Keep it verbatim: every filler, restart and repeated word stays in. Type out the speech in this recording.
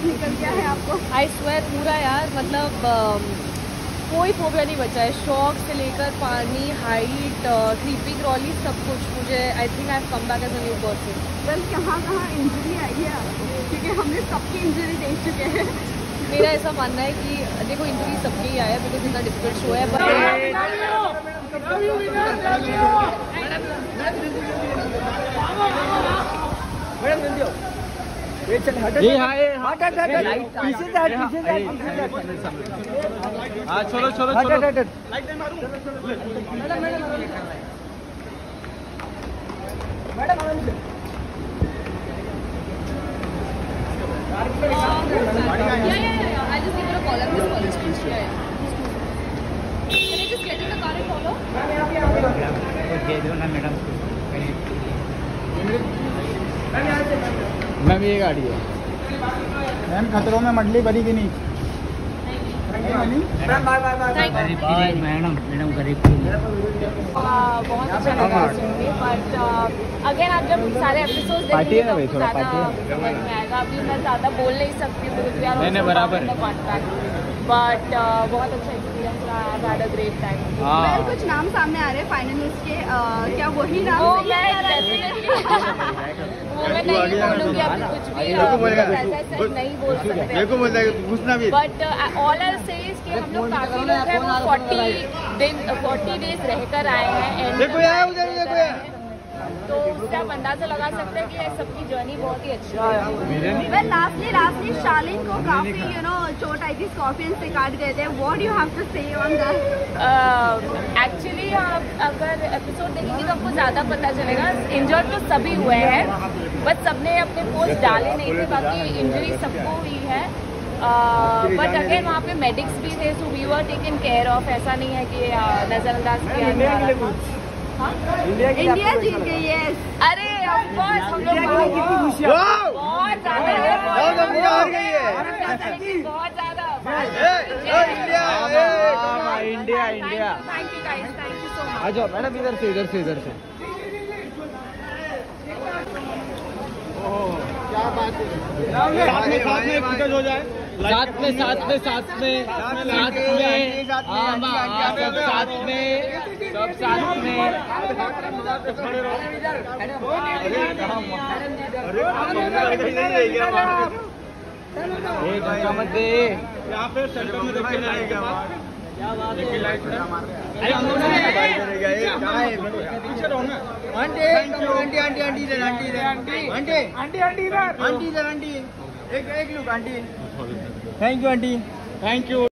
शौक निकल गया है आपको? आई स्वेयर पूरा यार, मतलब कोई फोबिया नहीं बचा है। शौक से लेकर पानी, हाइट, स्लीपिंग ट्रॉली, सब कुछ। मुझे I think I have come back as a new person. बस कहाँ कहाँ इंजरी आई है आपको? क्योंकि हमने सबकी इंजरी देख चुके हैं। मेरा ऐसा मानना है कि देखो इंजरी सबके ही आया, बिकॉज इतना डिफिकल्ट शो है। हाँ छोड़ो छोड़ो छोड़ो। मैम ये गाड़ी है मैम, खतरों में मंडली बनी कि नहीं? मैडम मैडम गरीब बहुत अच्छा लगा सुनने, बट अगेन आप जब सारे एपिसोड देखेंगे तो ज़्यादा समझ में आएगा। अभी मैं ज़्यादा बोल नहीं सकती हूँ बराबर, बट बहुत अच्छा एक्सपीरियंस रहा। I had a great time. Well, कुछ नाम सामने आ रहे हैं फाइनलिस्ट के, क्या वही नाम? वो मैं वो मैं नहीं बोलूँगी अभी कुछ भी, ऐसा नहीं बोल सकते। बट ऑल आई से कि हम लोग काफी लोग हैं वो फोर्टी दिन फोर्टी डेज रहकर आए हैं, तो उससे आप अंदाजा लगा सकते हैं कि सबकी जर्नी बहुत ही अच्छी है। वेल, लास्टली लास्टली शालिन को काफी यू नो चोट आई थी, स्कॉर्पियन से काट गए थे। What do you have to say on that? Actually आप अगर एपिसोड देखेंगे तो आपको ज़्यादा पता चलेगा। इंजर्ड तो सभी हुए हैं, बट सबने अपने पोस्ट डाले नहीं थे, बाकी इंजरी सबको हुई है। बट अगेन वहाँ पे मेडिक्स भी थे, so we were taken care of. ऐसा नहीं है कि नजरअंदाज किया जा रहा था। इंडिया जीत गई है। अरे ऑफ कोर्स, हम लोग बहुत ज्यादा बहुत ज्यादा India India. Thank you guys, thank you so much. आ जाओ मैडम, इधर से इधर से इधर से। क्या बात है, साथ में साथ में फुटेज हो जाए, साथ में साथ में साथ में साथ में सब साथ में सब साथ में। धक्का मत दे, यहाँ पे सेंटर में देखने जाएगा। आंटी आंटी आंटी आंटी इधर, आंटी इधर, आंटी आंटी आंटी इधर, आंटी इधर, आंटी एक एक look aunty. Thank you aunty, thank you.